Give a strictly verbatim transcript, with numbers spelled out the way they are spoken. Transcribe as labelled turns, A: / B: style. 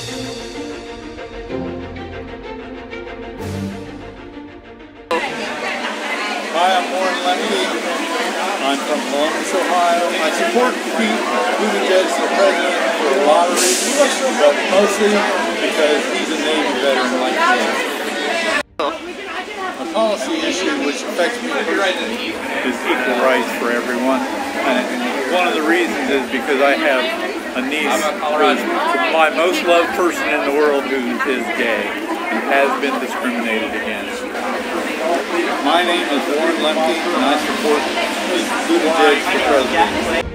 A: Hi, I'm Warren Lemke. I'm from Columbus, Ohio. I support Pete Buttigieg for president for a lot of reasons, but mostly because he's a Navy veteran like me. A policy issue which affects me personally is equal rights for everyone. And one of the reasons is because I have a niece who's my most loved person in the world who is gay and has been discriminated against. My name is Warren Lemke, and I support Pete Buttigieg for president.